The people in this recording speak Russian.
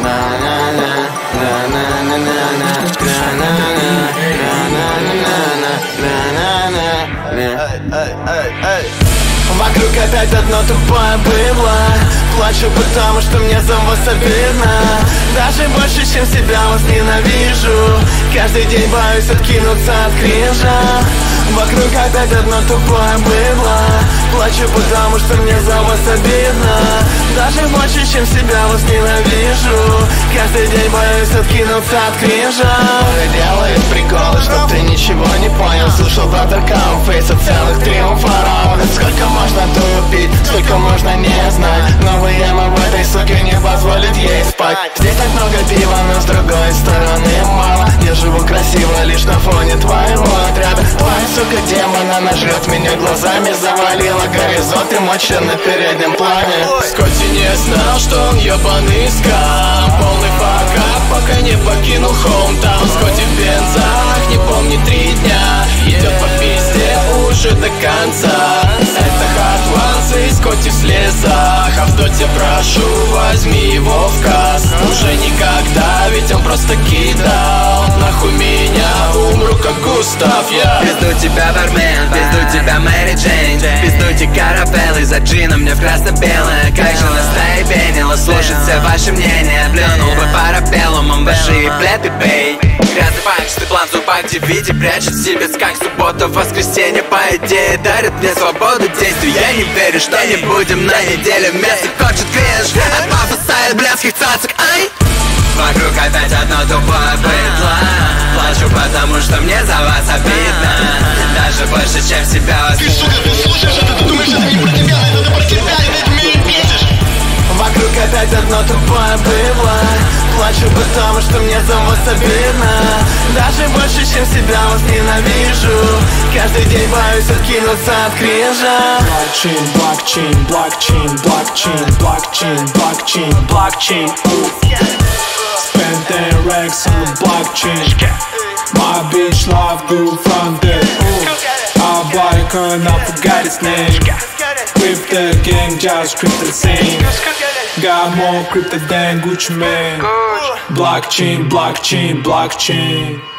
Вокруг опять одно тупое быдло. Плачу, потому что мне за вас обидно. Даже больше, чем себя возненавижу. Каждый день боюсь откинуться от кринжа. Вокруг опять одно тупое быдло. Плачу, потому что мне за вас обидно. Даже больше, чем себя возненавижу. Каждый день боюсь откинуться от кринжа. Делает приколы, чтоб ты ничего не понял. Слышал про Даркаун Фейса целых 3 фараона. Сколько можно тупить, сколько можно не знать. Новый эмо в этой суке не позволит ей спать. Здесь так много пива, но с другой стороны мало. Я живу красиво лишь на фоне твоего отряда. Твоя сука демона нажрет меня глазами. Завалила горизонт и моча на переднем плане. Скотти не знал, что он ебаный скам. Полный факап, пока не покинул хоумтаун. Скотти в бензах, не помнит 3 дня. Идет по пизде уже до конца. Это Hard Ones и Скотти в слезах. А в доте прошу, возьми его в касс. Уже никогда, ведь он просто кидал. Нахуй меня, умру как Густав, я. Пизду тебя, бармен, пизду тебя, Мэри Джейн. Пиздуйте карапеллы, за джином мне в красно-белое. Как же настаебенило слушать все ваши мнения. Плюнул бы парапеллумом ваши и плед и пей. Грязный панчатый план в зубах, DVD прячет в себе как суббота, воскресенье, по идее, дарит мне свободу действий. Я не верю, что не будем на неделе вместе. Хочет кринж от пафоса и блядских цацок, ай! Вокруг опять одно тупое быдло. Плачу, потому что мне за вас обидно. Даже больше, чем себя. Ты, сука, ты слушаешь это, ты думаешь, это не про тебя, это про тебя, и ты меня бесишь. Вокруг опять одно тупое быдло. Плачу, потому что мне за вас обидно. Даже больше, чем себя возненавижу. Каждый день боюсь откинуться от кринжа. Blockchain, blockchain, blockchain, blockchain, blockchain, blockchain, blockchain. Spend 10 racks on the blockchain. My bitch love grew from there. Our body couldn't, I forgot his name. With the gang, just crypto the same. Got more crypto than Gucci Mane. Blockchain, blockchain, blockchain.